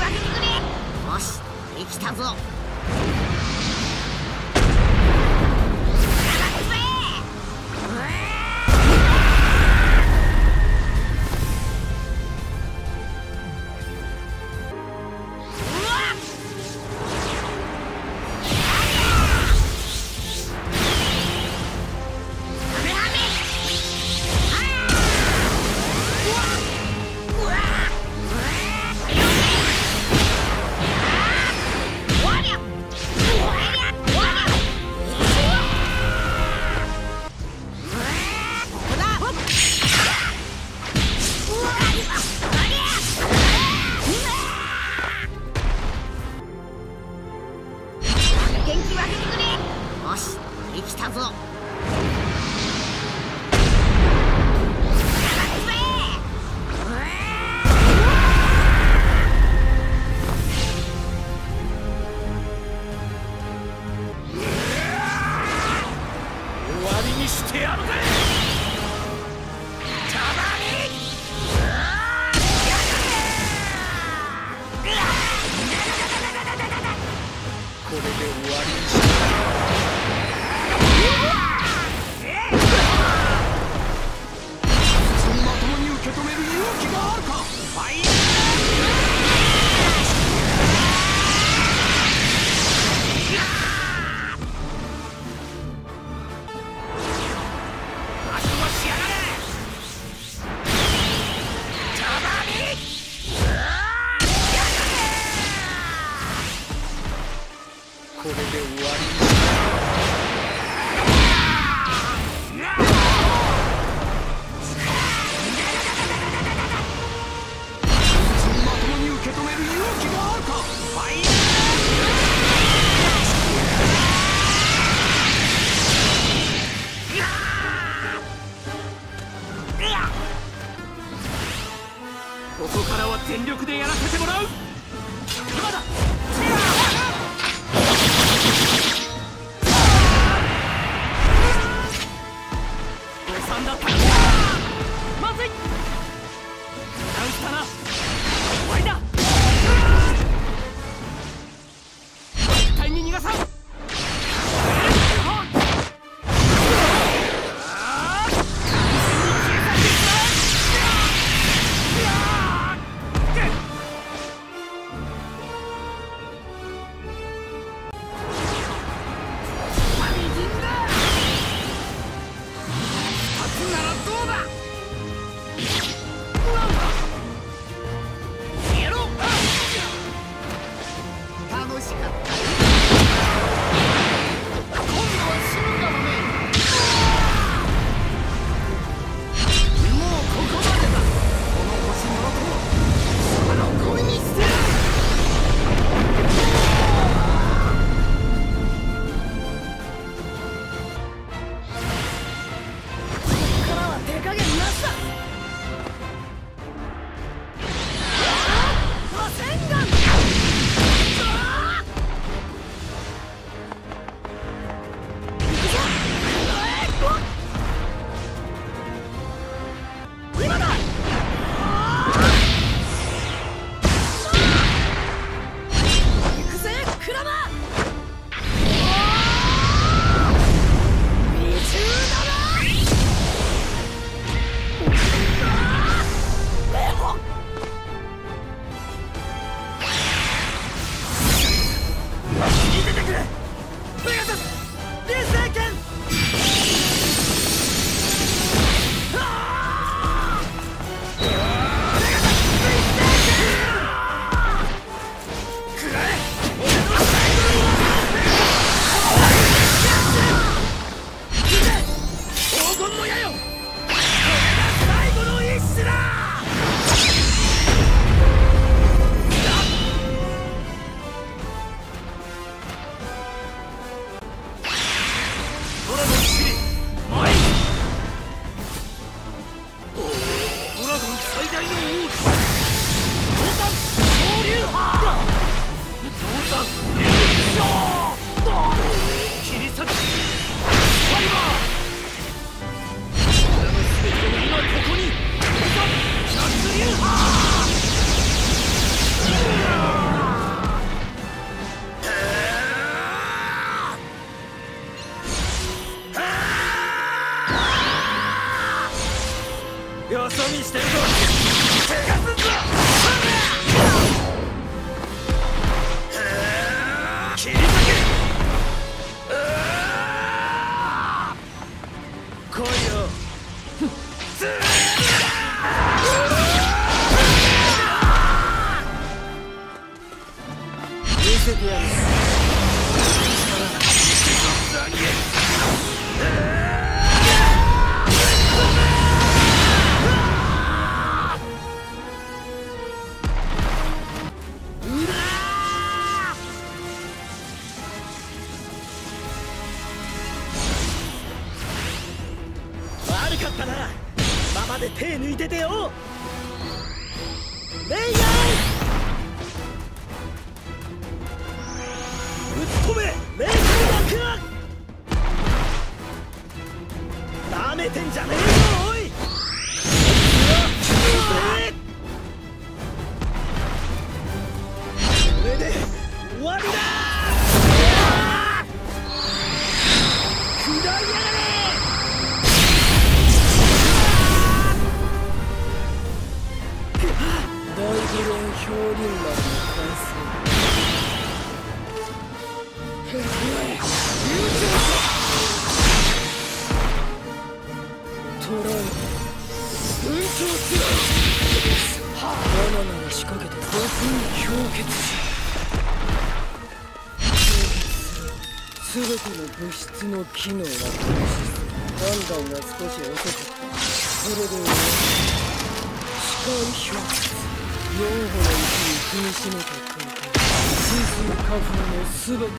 分けてくれ。よし、できたぞ。よし、できたぞ。終わりにしてやるぜ。これで終わりにしてやる。まともに受け止める勇気があるか。ファイこれで終わりにしてまともに受け止める勇気があるか。ファイここからは全力でやらせてもらう。今だ。 せてやる。 悪かったな。今まで手抜いててよ。レイヤーぶっ飛べレイヤーバック。なめてんじゃねえよおい。これで終わりだ。くだりやがれ。大議連氷林丸の完成。トライ運動する。罠なら仕掛けて5分氷結し全ての物質の機能は停止する。判断が少し遅かった。それで視界氷結4歩のうちに踏みしめた空間。水々花粉の全て